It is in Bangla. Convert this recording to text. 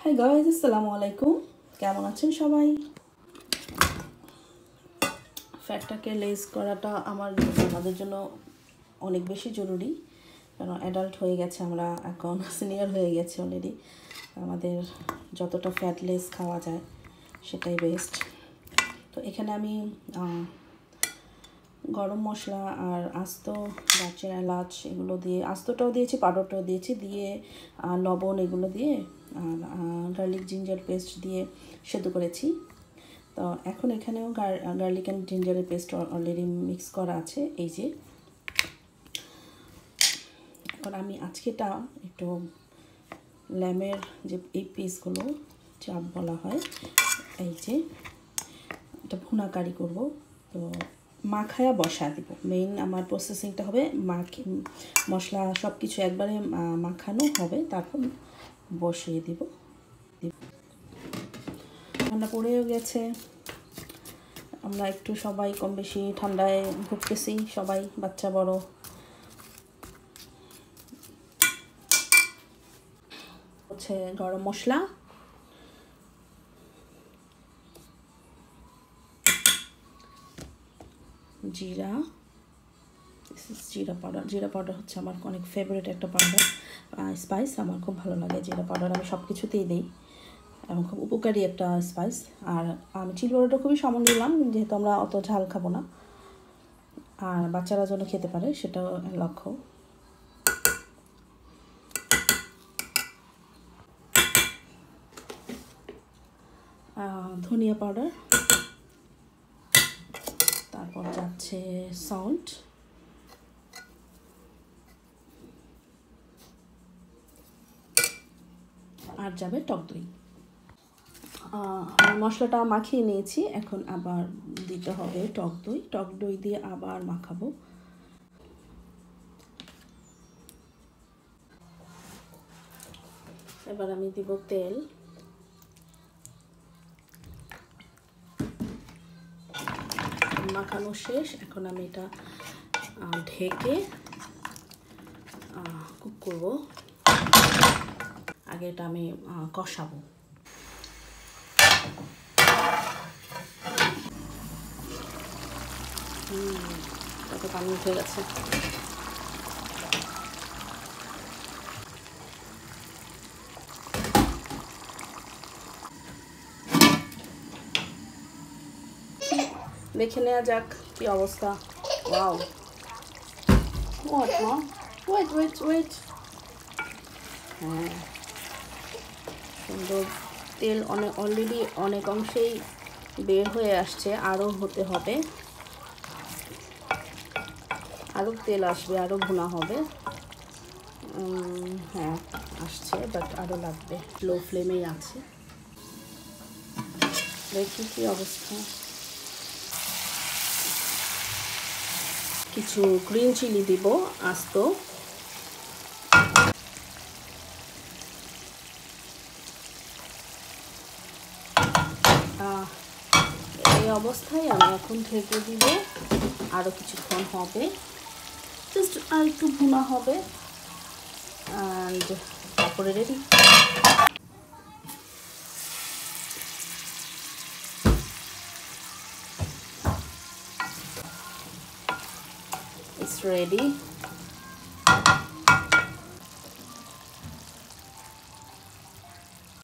হাই গাইস, আসসালামু আলাইকুম। কেমন আছেন সবাই? ফ্যাটটাকে লেস করাটা আমাদের জন্য অনেক বেশি জরুরি, কারণ অ্যাডাল্ট হয়ে গেছে, আমরা এখন সিনিয়র হয়ে গেছে অলরেডি। আমাদের যতটা ফ্যাট লেস খাওয়া যায় সেটাই বেস্ট। তো এখানে আমি গরম মশলা আর আস্ত দারচিনি এলাচ এগুলো দিয়ে, আস্তটাও দিয়েছি, পাউডারটাও দিয়েছি, দিয়ে লবণ এগুলো দিয়ে আর গার্লিক জিঞ্জার পেস্ট দিয়ে সেদ্ধ করেছি। তো এখন এখানেও গার্লিক অ্যান্ড জিঞ্জারের পেস্ট অলরেডি মিক্স করা আছে। এই যে এখন আমি আজকেটা একটু ল্যামের যে এই পিসগুলো চাপ বলা হয়, এই যে এটা ভুনা কারি করবো। তো মাখায়া বসা দিব। মেইন আমার প্রসেসিংটা হবে মশলা সব কিছু একবারে মাখানো হবে, তারপর বসিয়ে দিব। ঠান্ডা পড়েও গেছে, আমরা একটু সবাই কম বেশি ঠান্ডায় ভুগতেছি, সবাই বাচ্চা বড়। হচ্ছে গরম মশলা, জিরা, জিরা পাউডার হচ্ছে আমার অনেক ফেভারিট একটা পাউডার, স্পাইস। আমার খুব ভালো লাগে জিরা পাউডার, আমি সব কিছুতেই দিই এবং খুব উপকারী একটা স্পাইস। আর আমি চিলি পাউডারটা খুবই সামান্য দিলাম, যেহেতু আমরা অত ঝাল খাবো না আর বাচ্চারা যেন খেতে পারে সেটাও লক্ষ্য। ধনিয়া পাউডার, তারপর যাচ্ছে সল্ট, আর যাবে টক দই। মশলাটা মাখিয়ে নিয়েছি, এখন আবার দিতে হবে টক দই। টক দই দিয়ে আবার মাখাবো। এবার আমি দিব তেল। মাখানো শেষ, এখন আমি এটা ঢেকে কুক করব। আগে এটা আমি কষাবো। কত পানি উঠে গেছে। দেখে নেওয়া যাক কি অবস্থা। Wow, wait. হ্যাঁ, সুন্দর তেল অলরেডি অনেক অংশেই বের হয়ে আসছে, আরও হতে হবে, আরও তেল আসবে, আরও ভুনা হবে। হ্যাঁ আসছে, বাট আরও লাগবে। লো ফ্লেমেই আছে, দেখি কি অবস্থা। কিছু গ্রিন চিলি দিব আস্ত। এই অবস্থায় আমি এখন ঢেকে দিব, আরও কিছুক্ষণ হবে, জাস্ট আর একটু ভুনা হবে, অ্যান্ড তারপরে রেডি। It's ready.